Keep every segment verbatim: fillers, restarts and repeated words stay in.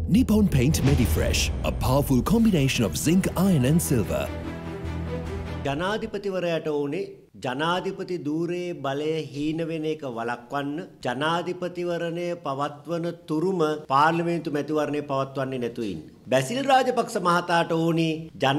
Nippon Paint Medifresh, a powerful combination of zinc, iron and silver. ජනාධිපතිවරයාට ඕනේ ජනාධිපති ධූරයේ බලය හීන වෙන එක වළක්වන්න ජනාධිපතිවරණය පවත්වන තුරුම පාර්ලිමේන්තු මැතිවරණය පවත්වන්නේ නැතුව ඉන්න. බැසිල් රාජපක්ෂ මහතාට ඕනේ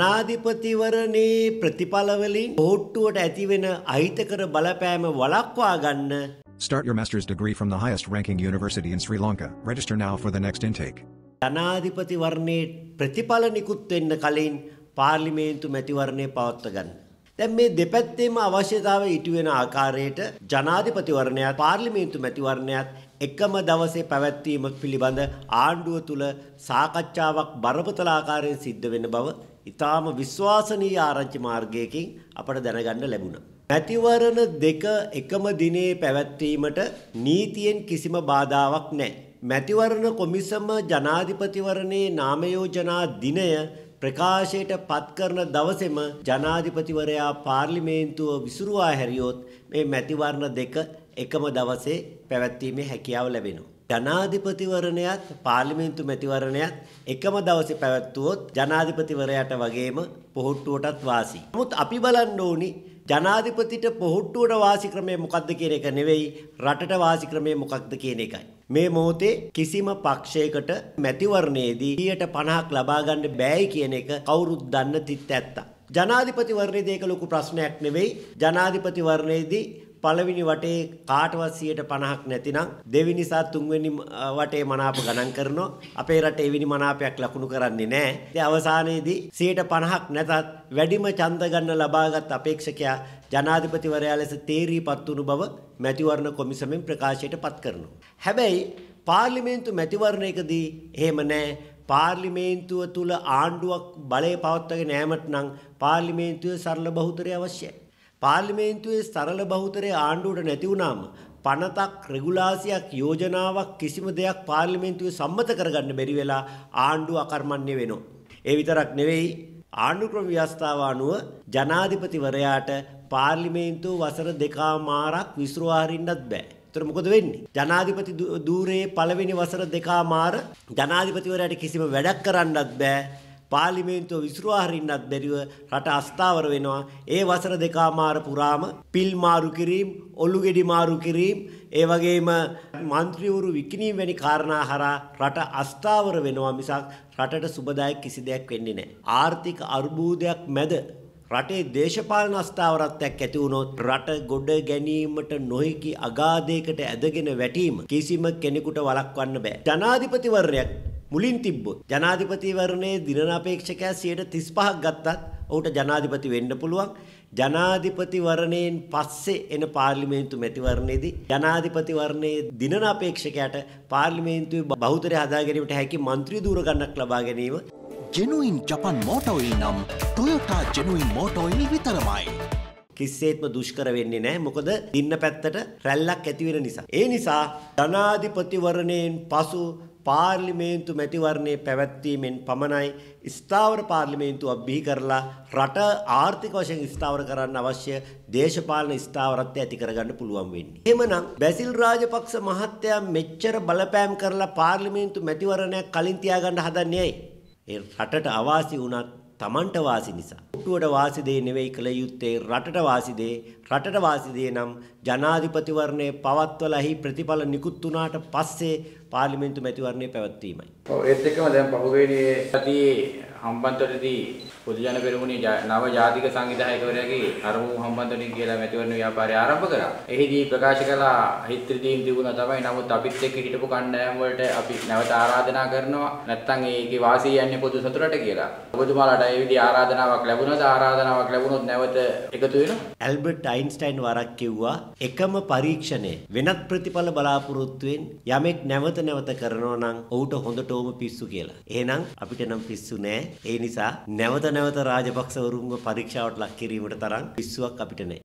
ජනාධිපතිවරණේ ප්‍රතිඵල වලින් පොහොට්ටුවට ඇතිවෙන අහිතකර බලපෑම වළක්වා ගන්න. Start your master's degree from the highest ranking university in Sri Lanka. Register now for the next intake. ජනාධිපතිවරණේ ප්‍රතිඵල නිකුත් වෙන්න කලින් පාර්ලිමේන්තු මැතිවරණය පවත්ව ගන්න. දැන් මේ දෙපැත්තේම අවශ්‍යතාවය ඉටු වෙන ආකාරයට ජනාධිපතිවරණයත් පාර්ලිමේන්තු මැතිවරණයත් එකම දවසේ පැවැත්වීම පිළිබඳ ආණ්ඩුව තුල සාකච්ඡාවක් බරපතල ආකාරයෙන් සිද්ධ වෙන බව ඉතාම විශ්වාසනීය ආරංචි මාර්ගයකින් අපට දැනගන්න ලැබුණා. මැතිවරණ දෙක එකම දිනේ පැවැත්වීමට නීතියෙන් කිසිම බාධාවක් නැහැ. මැතිවරණ කොමිසම ජනාධිපතිවරණේ නාම යෝජනා දිනය ප්‍රකාශයට පත් කරන දවසේම ජනාධිපතිවරයා පාර්ලිමේන්තුව විසිරුවා හැරියොත් මේ මැතිවරණ දෙක එකම දවසේ පැවැත්වීමේ හැකියාව ලැබෙනවා. ජනාධිපතිවරණයත් පාර්ලිමේන්තු මැතිවරණයත් එකම දවසේ පැවැත්වුවොත් ජනාධිපතිවරයාට වගේම පොහොට්ටුවටත් වාසි. නමුත් අපි බලන්න ඕනි ජනාධිපතිට පොහොට්ටුවට වාසි ක්‍රමය මොකක්ද කියන එක නෙවෙයි රටට වාසි ක්‍රමය මොකක්ද කියන එකයි. මේ මොහොතේ කිසිම පක්ෂයකට මැතිවරණයේදී සියයට පනහක් ලබා ගන්න බෑයි කියන එක කවුරුත් දන්න තිත් ඇත්ත. ජනාධිපතිවරණයේදී ඒක ලොකු ප්‍රශ්නයක් නෙවෙයි. ජනාධිපතිවරණයේදී පළවෙනි වටේ කාටවත් සියයට පනහක් නැතිනම් දෙවෙනි සහ තුන්වෙනි වටේ මනාප ගණන් කරනවා. අපේ රටේ එවැනි මනාපයක් ලකුණු කරන්නේ නැහැ. ඉතින් අවසානයේදී සියයට පනහක් නැතත් වැඩිම ඡන්ද ගන්න ලබාගත් අපේක්ෂකයා ජනාධිපතිවරයා ලෙස තේරීපත් වුණු බව මැතිවරණ කොමිසමෙන් ප්‍රකාශයට පත් කරනවා. හැබැයි පාර්ලිමේන්තු මැතිවරණයකදී එහෙම නැහැ. පාර්ලිමේන්තුව තුල ආණ්ඩුවක් බලය පවත්වාගෙන යාමට නම් පාර්ලිමේන්තුවේ සරල බහුතරය අවශ්‍යයි. පාර්ලිමේන්තුවේ සරල බහුතරය ආණ්ඩුවට නැති වුණාම පනතක් රෙගුලාසියක් යෝජනාවක් කිසිම දෙයක් පාර්ලිමේන්තුවේ සම්මත කරගන්න බැරි වෙලා ආණ්ඩුව අකර්මණ්‍ය වෙනවා. ඒ විතරක් නෙවෙයි ආණ්ඩු ක්‍රම ව්‍යවස්ථාව අනුව ජනාධිපතිවරයාට පාර්ලිමේන්තුව වසර දෙකමාරක් විසිරුවා හරින්නත් බෑ. ඒතර මොකද වෙන්නේ? ජනාධිපති ධූරයේ පළවෙනි වසර දෙකමාර ජනාධිපතිවරයාට කිසිම වැඩක් කරන්නත් බෑ. පාර්ලිමේන්තුව විසිරුවා හරින්නත් බැරිව රට අස්ථාවර වෙනවා. ඒ වසර දෙකමාර පුරාම පිල් මාරු කිරීම, ඔලු ගෙඩි මාරු කිරීම, ඒ වගේම മന്ത്രിවරු විකිණීම වැනි කාරණා හරහා රට අස්ථාවර වෙනවා මිසක් රටට සුබදායක කිසි දෙයක් වෙන්නේ නැහැ. ආර්ථික අර්බුදයක් මැද රටේ දේශපාලන අස්ථාවරත්වයක් ඇති වුණොත් රට ගොඩ ගැනීමට නොහැකි අගාධයකට ඇදගෙන වැටීම කිසිම කෙනෙකුට වළක්වන්න බෑ. ජනාධිපතිවරණයක් මුලින් තිබ්බොත් ජනාධිපතිවරණයේ දිනන අපේක්ෂකයා සියයට තිස් පහක් ගත්තත් ඔහුට ජනාධිපති වෙන්න පුළුවන්. ජනාධිපතිවරණයෙන් පස්සේ එන පාර්ලිමේන්තු මැතිවරණයේදී ජනාධිපතිවරණයේ දිනන අපේක්ෂකයාට පාර්ලිමේන්තුවේ බහුතරය හදා ගැනීමට හැකි മന്ത്രി ධූර ගණනක් ලබා ගැනීම Genuine Japan Motor Oil නම් Toyota Genuine Motor Oil විතරමයි. කිසිසේත්ම දුෂ්කර වෙන්නේ නැහැ. මොකද දින්න පැත්තට රැල්ලක් ඇති වෙන නිසා. ඒ නිසා ජනාධිපතිවරණයෙන් පසු පාර්ලිමේන්තු මැතිවරණයේ පැවැත්වීමෙන් පමණයි ස්ථාවර පාර්ලිමේන්තුවක් බිහි කරලා රට ආර්ථික වශයෙන් ස්ථාවර කරන්න අවශ්‍ය දේශපාලන ස්ථාවරත්වය ඇති කරගන්න පුළුවන් වෙන්නේ. එහෙමනම් බැසිල් රාජපක්ෂ මහත්තයා මෙච්චර බලපෑම් කරලා පාර්ලිමේන්තු මැතිවරණයක් කලින් තියාගන්න හදන්නේ ඇයි? ඒ රටට අවාසි වුණත් තමන්ට වාසි නිසා. ඔට්ටුවට වාසි දෙය නෙවෙයි කළ යුත්තේ රටට වාසි දෙය. රටට වාසි දෙය නම් ජනාධිපතිවරණයේ පවත්වලාහි ප්‍රතිඵල නිකුත් වුණාට පස්සේ පාර්ලිමේන්තු මැතිවරණය පැවැත්වීමයි. ඔව් ඒත් එක්කම දැන් පහුගිය සතියේ හම්බන්තොටදී පොදු ජන පෙරමුණේ නව ජාතික සංවිධායකවරයාගේ අරමු හම්බන්තොටින් කියලා මැතිවරණ ව්‍යාපාරය ආරම්භ කරා. එහිදී ප්‍රකාශ කළා හිත ත්‍රිදීම් තිබුණා තමයි. නමුත් අපිත් එක්ක හිටපු කණ්ඩායම් වලට අපි නැවත ආරාධනා කරනවා. නැත්තම් ඒකේ වාසිය යන්නේ පොදු සතුටට කියලා. ඔබතුමාලාට ඒ විදිහ ආරාධනාවක් ලැබුණාද? ආරාධනාවක් ලැබුණොත් නැවත එකතු වෙනවා. ඇල්බර්ට් අයින්ස්ටයින් වරක් කිව්වා එකම පරීක්ෂණය වෙනත් ප්‍රතිඵල බලාපොරොත්තුෙන් යමෙක් නැවත නැවත කරනවා නම් ඔහුට හොඳටම පිස්සු කියලා. එහෙනම් අපිට නම් පිස්සු නෑ. ඒ නිසා නැවත නැවත රාජපක්ෂවරුන්ව පරීක්ෂාවට ලක් කිරීමට තරම් පිස්සුවක් අපිට නෑ.